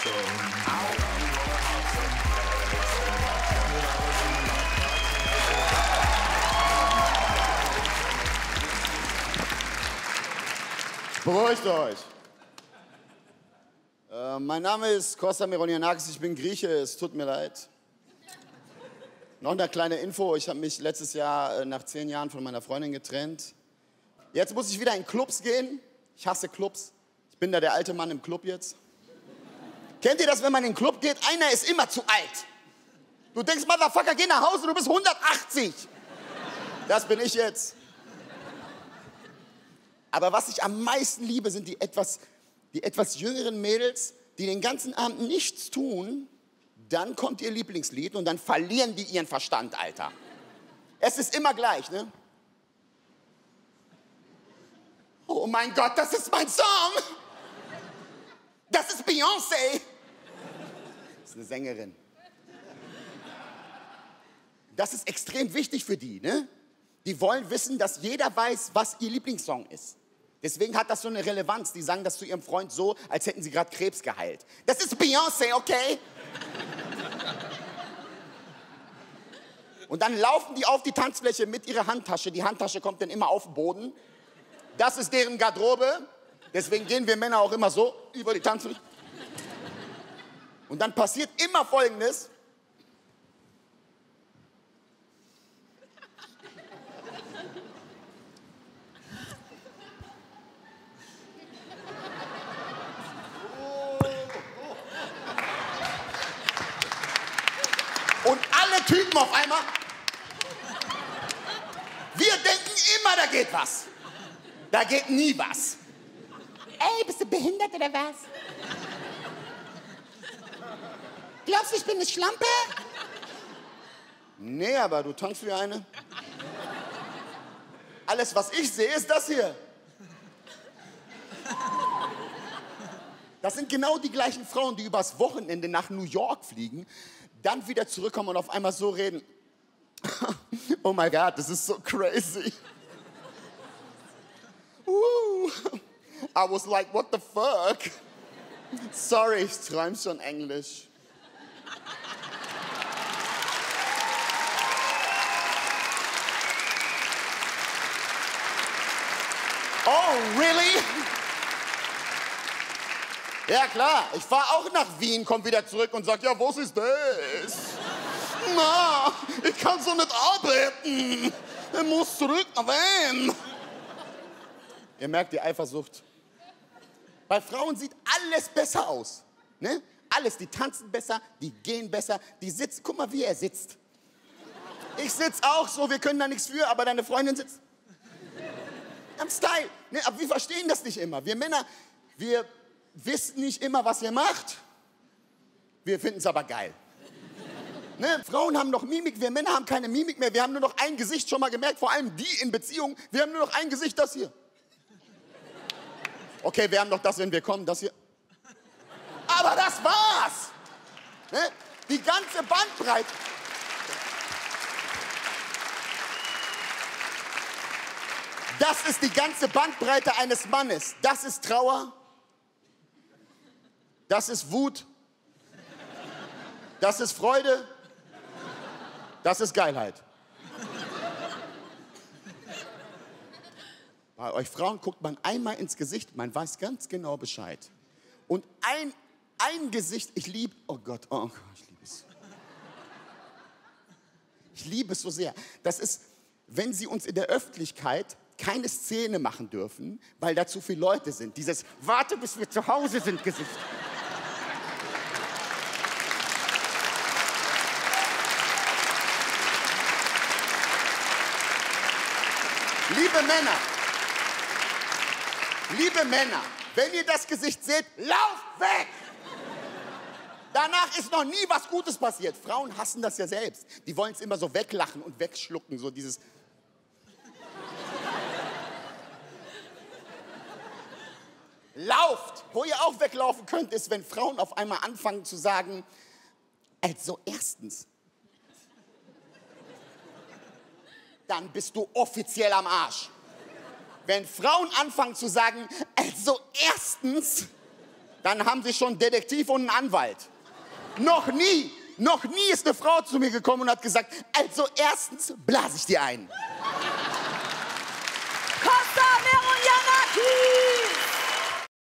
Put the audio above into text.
Beruhigt euch. Mein Name ist Kostas Meronianakis, ich bin Grieche, es tut mir leid. Noch eine kleine Info, ich habe mich letztes Jahr nach 10 Jahren von meiner Freundin getrennt. Jetzt muss ich wieder in Clubs gehen. Ich hasse Clubs. Ich bin da der alte Mann im Club jetzt. Kennt ihr das, wenn man in den Club geht? Einer ist immer zu alt. Du denkst, Motherfucker, geh nach Hause, du bist 180. Das bin ich jetzt. Aber was ich am meisten liebe, sind die etwas jüngeren Mädels, die den ganzen Abend nichts tun. Dann kommt ihr Lieblingslied und dann verlieren die ihren Verstand, Alter. Es ist immer gleich, ne? Oh mein Gott, das ist mein Song! Das ist Beyoncé! Das ist eine Sängerin. Das ist extrem wichtig für die, ne? Die wollen wissen, dass jeder weiß, was ihr Lieblingssong ist. Deswegen hat das so eine Relevanz. Die sagen das zu ihrem Freund so, als hätten sie gerade Krebs geheilt. Das ist Beyoncé, okay? Und dann laufen die auf die Tanzfläche mit ihrer Handtasche. Die Handtasche kommt dann immer auf den Boden. Das ist deren Garderobe. Deswegen gehen wir Männer auch immer so über die Tanzfläche. Und dann passiert immer Folgendes. Und alle Typen auf einmal, wir denken immer, da geht was. Da geht nie was. Ey, bist du behindert oder was? Glaubst du, ich bin eine Schlampe? Nee, aber du tanzt wie eine. Alles, was ich sehe, ist das hier. Das sind genau die gleichen Frauen, die übers Wochenende nach New York fliegen, dann wieder zurückkommen und auf einmal so reden. Oh my God, this is so crazy. I was like, what the fuck? Sorry, ich träum schon Englisch. Oh, really? Ja klar, ich fahre auch nach Wien, komm wieder zurück und sag, ja, was ist das? Na, ich kann so nicht arbeiten. Ich muss zurück nach Wien. Ihr merkt die Eifersucht. Bei Frauen sieht alles besser aus. Ne? Alles, die tanzen besser, die gehen besser, die sitzen. Guck mal, wie er sitzt. Ich sitz auch so, wir können da nichts für, aber deine Freundin sitzt. Am Style. Ne? Aber wir verstehen das nicht immer. Wir Männer, wir wissen nicht immer, was ihr macht. Wir finden es aber geil. Ne? Frauen haben noch Mimik, wir Männer haben keine Mimik mehr. Wir haben nur noch ein Gesicht, schon mal gemerkt, vor allem die in Beziehungen. Wir haben nur noch ein Gesicht, das hier. Okay, wir haben noch das, wenn wir kommen, das hier. Aber das war's. Ne? Die ganze Bandbreite. Das ist die ganze Bandbreite eines Mannes. Das ist Trauer. Das ist Wut. Das ist Freude. Das ist Geilheit. Bei euch Frauen guckt man einmal ins Gesicht, man weiß ganz genau Bescheid. Und ein Gesicht, ich liebe, oh Gott, ich liebe es. Ich liebe es so sehr. Das ist, wenn sie uns in der Öffentlichkeit keine Szene machen dürfen, weil da zu viele Leute sind. Dieses Warte, bis wir zu Hause sind Gesicht. Liebe Männer, wenn ihr das Gesicht seht, lauft weg! Danach ist noch nie was Gutes passiert. Frauen hassen das ja selbst. Die wollen es immer so weglachen und wegschlucken, so dieses... Lauft! Wo ihr auch weglaufen könnt, ist, wenn Frauen auf einmal anfangen zu sagen, also erstens, dann bist du offiziell am Arsch. Wenn Frauen anfangen zu sagen, also erstens, dann haben Sie schon einen Detektiv und einen Anwalt. Noch nie ist eine Frau zu mir gekommen und hat gesagt, also erstens blase ich dir ein.